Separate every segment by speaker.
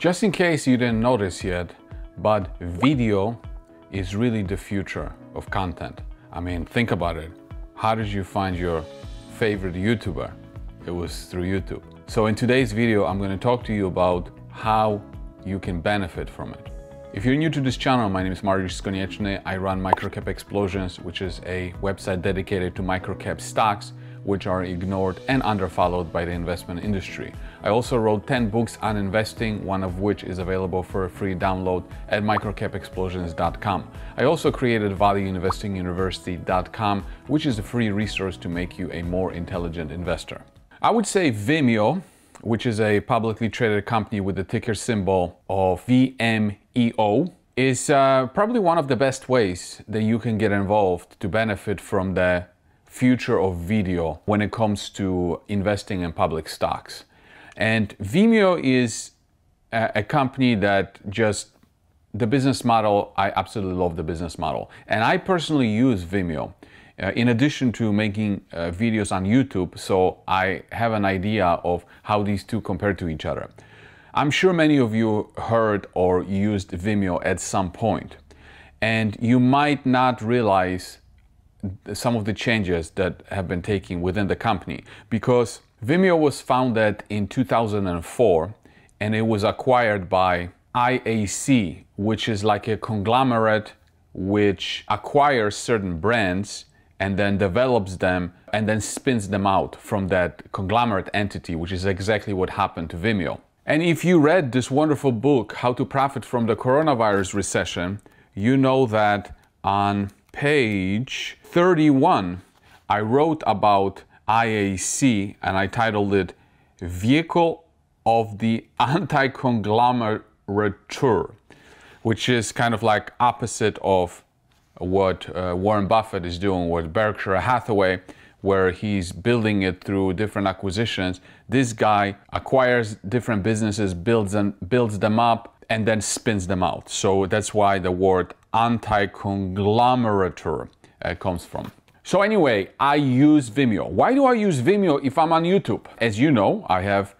Speaker 1: Just in case you didn't notice yet, but video is really the future of content. I mean, think about it. How did you find your favorite YouTuber? It was through YouTube. So in today's video, I'm going to talk to you about how you can benefit from it. If you're new to this channel, my name is Mariusz Konieczny. I run Microcap Explosions, which is a website dedicated to microcap stocks, which are ignored and underfollowed by the investment industry. I also wrote 10 books on investing, one of which is available for a free download at microcapexplosions.com. I also created valueinvestinguniversity.com, which is a free resource to make you a more intelligent investor. I would say Vimeo, which is a publicly traded company with the ticker symbol of VMEO, is probably one of the best ways that you can get involved to benefit from the future of video when it comes to investing in public stocks. And Vimeo is a company that the business model, I absolutely love the business model. And I personally use Vimeo in addition to making videos on YouTube, so I have an idea of how these two compare to each other. I'm sure many of you heard or used Vimeo at some point, and you might not realize some of the changes that have been taking within the company, because Vimeo was founded in 2004 and it was acquired by IAC, which is like a conglomerate which acquires certain brands and then develops them and then spins them out from that conglomerate entity, which is exactly what happened to Vimeo. And if you read this wonderful book, How to Profit from the Coronavirus Recession, you know that on page 31, I wrote about IAC and I titled it Vehicle of the Anti-Conglomerateur, which is kind of like opposite of what Warren Buffett is doing with Berkshire Hathaway, where he's building it through different acquisitions. This guy acquires different businesses, builds them up, and then spins them out. So that's why the word anti-conglomerateur comes from. So anyway, I use Vimeo. Why do I use Vimeo if I'm on YouTube? As you know, I have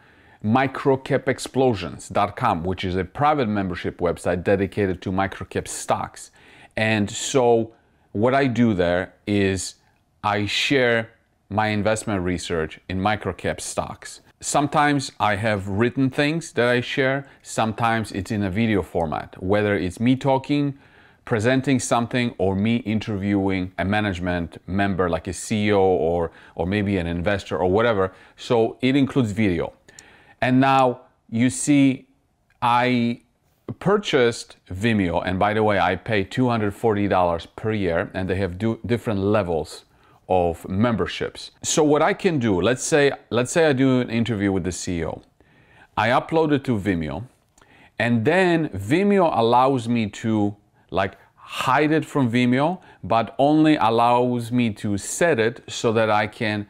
Speaker 1: microcapexplosions.com, which is a private membership website dedicated to microcap stocks. And so what I do there is I share my investment research in microcap stocks. Sometimes I have written things that I share, sometimes it's in a video format, whether it's me talking, presenting something, or me interviewing a management member like a CEO or maybe an investor or whatever. So it includes video. And now you see, I purchased Vimeo, and by the way, I pay $240 per year, and they have different levels of memberships. So what I can do, let's say I do an interview with the CEO. I upload it to Vimeo, and then Vimeo allows me to like hide it from Vimeo, but only allows me to set it so that I can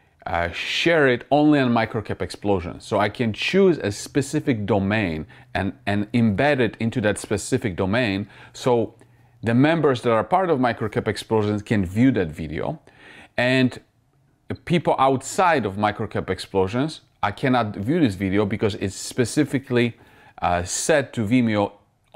Speaker 1: share it only on Microcap Explosions. So I can choose a specific domain and embed it into that specific domain, so the members that are part of Microcap Explosions can view that video. And people outside of Microcap Explosions, I cannot view this video because it's specifically set to Vimeo.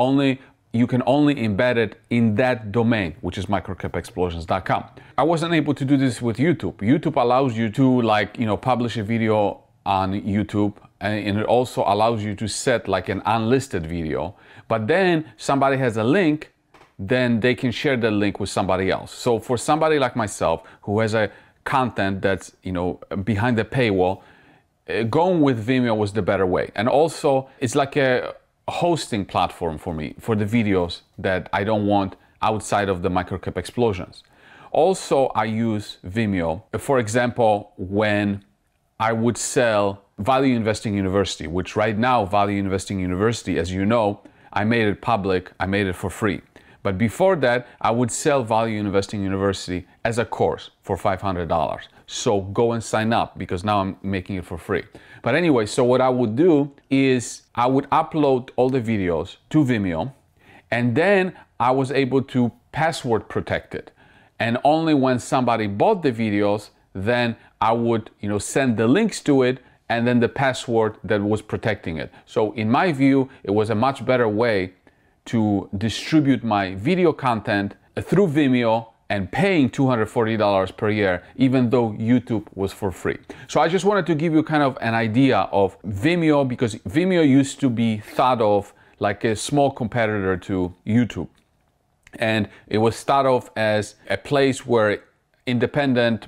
Speaker 1: You can only embed it in that domain, which is microcapexplosions.com. I wasn't able to do this with YouTube. YouTube allows you to publish a video on YouTube, and it also allows you to set like an unlisted video. But then somebody has a link, then they can share the link with somebody else. So for somebody like myself who has a content that's behind the paywall, going with Vimeo was the better way. And also it's like a hosting platform for me for the videos that I don't want outside of the Microcap Explosions. Also, I use Vimeo, for example, when I would sell Value Investing University, which right now Value Investing University, as you know, I made it public, I made it for free. But before that, I would sell Value Investing University as a course for $500. So go and sign up, because now I'm making it for free. But anyway, so what I would do is I would upload all the videos to Vimeo, and then I was able to password protect it. And only when somebody bought the videos, then I would send the links to it, and then the password that was protecting it. So in my view, it was a much better way to distribute my video content through Vimeo and paying $240 per year, even though YouTube was for free. So I just wanted to give you kind of an idea of Vimeo, because Vimeo used to be thought of like a small competitor to YouTube. And it was thought of as a place where independent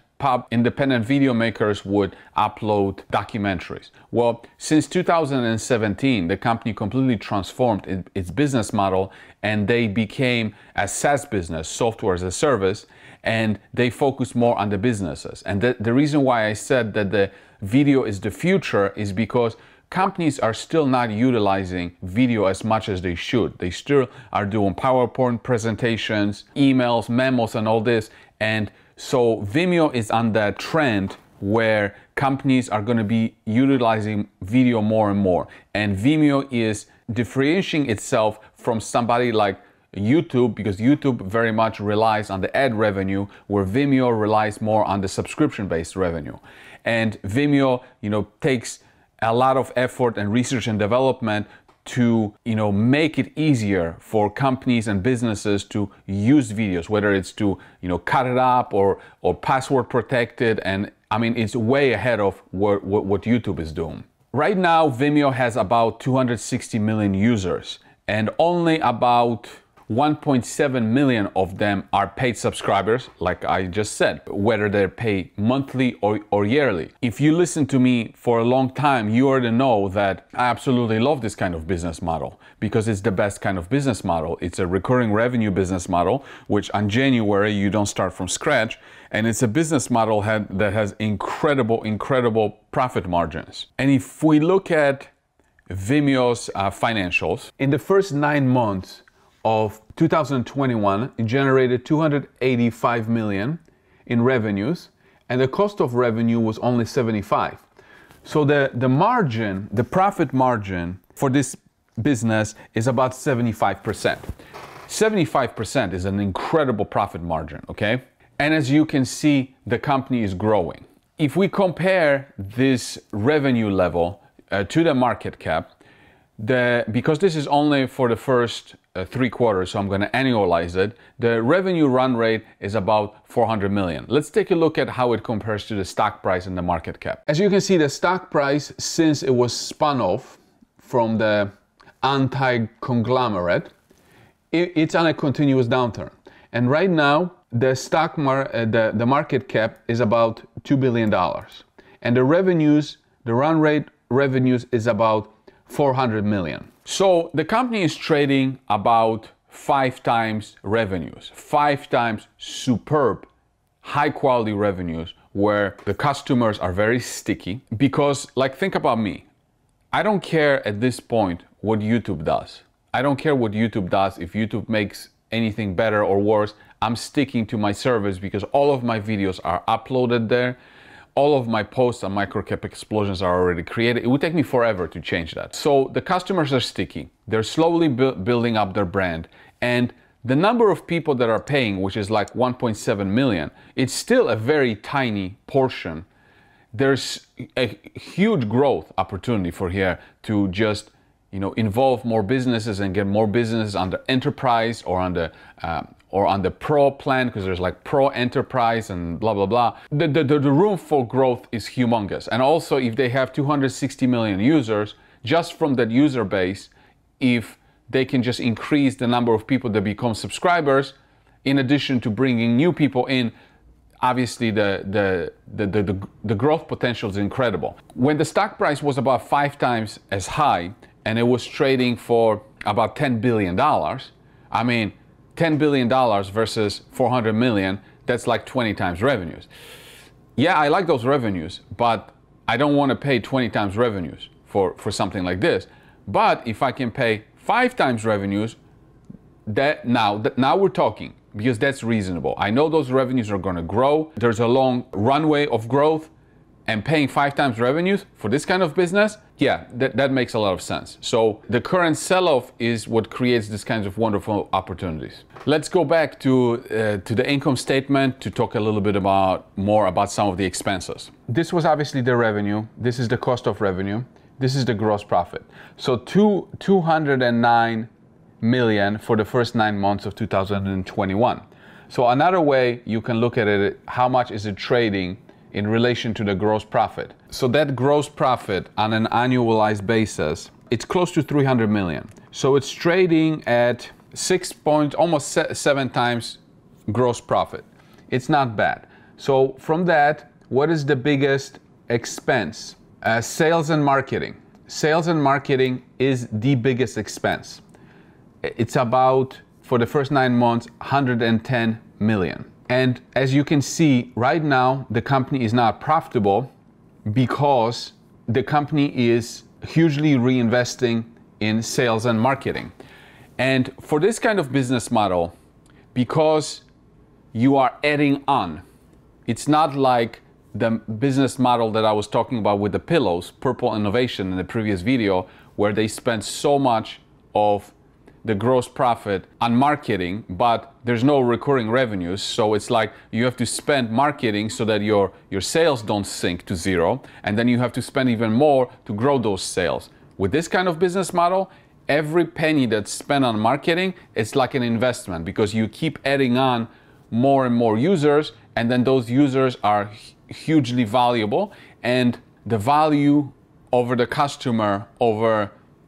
Speaker 1: video makers would upload documentaries. Well, since 2017, the company completely transformed its business model, and they became a SaaS business, software as a service, and they focus more on the businesses. And the reason why I said that the video is the future is because companies are still not utilizing video as much as they should. They still are doing PowerPoint presentations, emails, memos, and all this. And so Vimeo is on that trend where companies are going to be utilizing video more and more. And Vimeo is differentiating itself from somebody like YouTube, because YouTube very much relies on the ad revenue, where Vimeo relies more on the subscription-based revenue. And Vimeo, takes a lot of effort and research and development to make it easier for companies and businesses to use videos, whether it's to cut it up or password protected. And I mean, it's way ahead of what YouTube is doing. Right now, Vimeo has about 260 million users, and only about 1.7 million of them are paid subscribers, like I just said, whether they're paid monthly or yearly. If you listen to me for a long time, you already know that I absolutely love this kind of business model, because it's the best kind of business model. It's a recurring revenue business model, which on January you don't start from scratch, and it's a business model that has incredible profit margins. And if we look at Vimeo's financials, in the first 9 months of 2021, it generated 285 million in revenues, and the cost of revenue was only 75. So the margin, the profit margin for this business is about 75%. 75% is an incredible profit margin, okay? And as you can see, the company is growing. If we compare this revenue level to the market cap, because this is only for the first 3 quarters, so I'm going to annualize it, the revenue run rate is about 400 million. Let's take a look at how it compares to the stock price and the market cap. As you can see, the stock price, since it was spun off from the anti-conglomerate, it's on a continuous downturn. And right now, the market cap is about $2 billion. And the revenues, the run rate revenues is about 400 million. So the company is trading about 5 times revenues, 5 times superb, high quality revenues, where the customers are very sticky. Because, like, think about me. I don't care at this point what YouTube does. I don't care what YouTube does. If YouTube makes anything better or worse, I'm sticking to my service, because all of my videos are uploaded there. All of my posts on microcap explosions are already created. It would take me forever to change that. So the customers are sticky. They're slowly building up their brand. And the number of people that are paying, which is like 1.7 million, it's still a very tiny portion. There's a huge growth opportunity for here to just involve more businesses and get more businesses on the enterprise or on the pro plan, because there's like pro enterprise and blah, blah, blah. The room for growth is humongous. And also, if they have 260 million users, just from that user base, if they can just increase the number of people that become subscribers, in addition to bringing new people in, obviously the growth potential is incredible. When the stock price was about 5 times as high, and it was trading for about $10 billion, I mean, $10 billion versus 400 million, that's like 20 times revenues. Yeah, I like those revenues, but I don't want to pay 20 times revenues for something like this. But if I can pay 5 times revenues, now we're talking, because that's reasonable. I know those revenues are going to grow. There's a long runway of growth, and paying 5 times revenues for this kind of business, yeah, that makes a lot of sense. So the current sell-off is what creates this kinds of wonderful opportunities. Let's go back to the income statement to talk a little bit more about some of the expenses. This was obviously the revenue. This is the cost of revenue. This is the gross profit. So 209 million for the first 9 months of 2021. So another way you can look at it, how much is it trading in relation to the gross profit. So that gross profit on an annualized basis, it's close to 300 million. So it's trading at almost 7 times gross profit. It's not bad. So from that, what is the biggest expense? Sales and marketing. Sales and marketing is the biggest expense. It's about, for the first 9 months, 110 million. And as you can see, right now, the company is not profitable because the company is hugely reinvesting in sales and marketing. And for this kind of business model, because you are adding on, it's not like the business model that I was talking about with the pillows, Purple Innovation, in the previous video, where they spent so much of the gross profit on marketing, but there's no recurring revenues. So it's like you have to spend marketing so that your sales don't sink to zero, and then you have to spend even more to grow those sales. With this kind of business model, every penny that's spent on marketing is like an investment, because you keep adding on more and more users, and then those users are hugely valuable, and the value over the customer over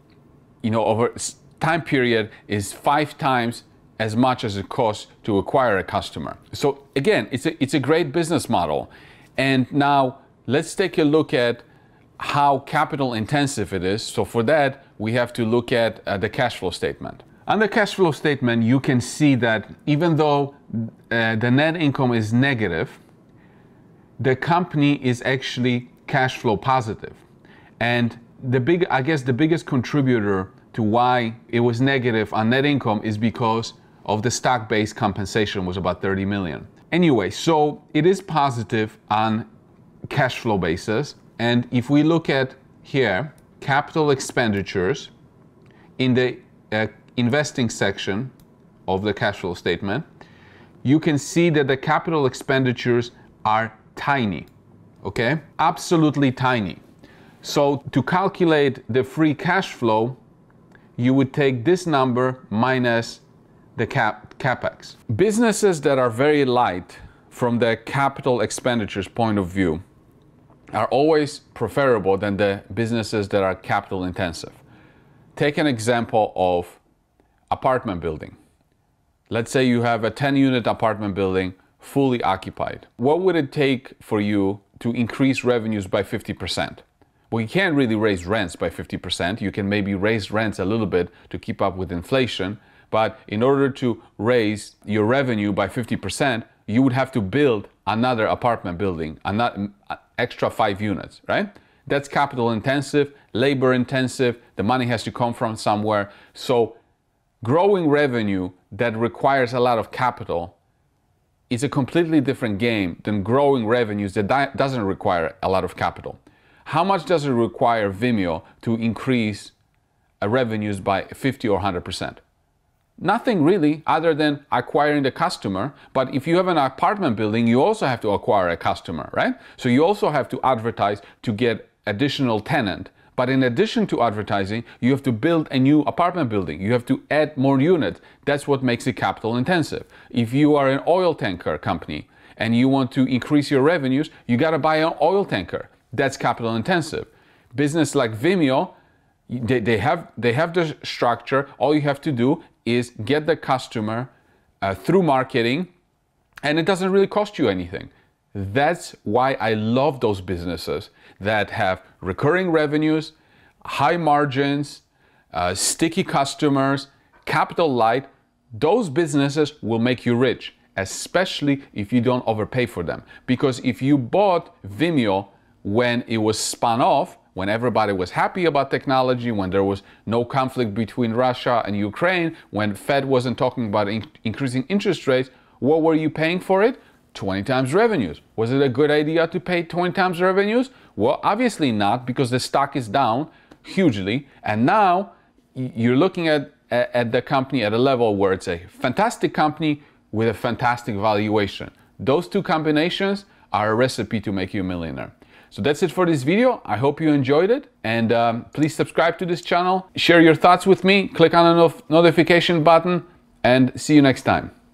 Speaker 1: time period is 5 times as much as it costs to acquire a customer. So again, it's a great business model. And now let's take a look at how capital intensive it is. So for that, we have to look at the cash flow statement. On the cash flow statement, you can see that even though the net income is negative, the company is actually cash flow positive. And I guess the biggest contributor to why it was negative on net income is because of the stock-based compensation, was about 30 million. Anyway, so it is positive on cash flow basis. And if we look at here, capital expenditures in the investing section of the cash flow statement, you can see that the capital expenditures are tiny, okay? Absolutely tiny. So to calculate the free cash flow, you would take this number minus the capex. Businesses that are very light from the capital expenditures point of view are always preferable than the businesses that are capital intensive. Take an example of apartment building. Let's say you have a 10-unit apartment building fully occupied. What would it take for you to increase revenues by 50%? Well, you can't really raise rents by 50%. You can maybe raise rents a little bit to keep up with inflation. But in order to raise your revenue by 50%, you would have to build another apartment building, another extra 5 units, right? That's capital intensive, labor intensive. The money has to come from somewhere. So growing revenue that requires a lot of capital is a completely different game than growing revenues that doesn't require a lot of capital. How much does it require Vimeo to increase revenues by 50 or 100%? Nothing really, other than acquiring the customer. But if you have an apartment building, you also have to acquire a customer, right? So you also have to advertise to get additional tenant. But in addition to advertising, you have to build a new apartment building. You have to add more units. That's what makes it capital intensive. If you are an oil tanker company and you want to increase your revenues, you got to buy an oil tanker. That's capital intensive. Business like Vimeo, they have the structure. All you have to do is get the customer through marketing, and it doesn't really cost you anything. That's why I love those businesses that have recurring revenues, high margins, sticky customers, capital light. Those businesses will make you rich, especially if you don't overpay for them. Because if you bought Vimeo when it was spun off, when everybody was happy about technology, when there was no conflict between Russia and Ukraine, when Fed wasn't talking about increasing interest rates, what were you paying for it? 20 times revenues. Was it a good idea to pay 20 times revenues? Well, obviously not, because the stock is down hugely, and now you're looking at the company at a level where it's a fantastic company with a fantastic valuation. Those two combinations are a recipe to make you a millionaire. So that's it for this video. I hope you enjoyed it, and please subscribe to this channel, share your thoughts with me, click on the notification button, and see you next time.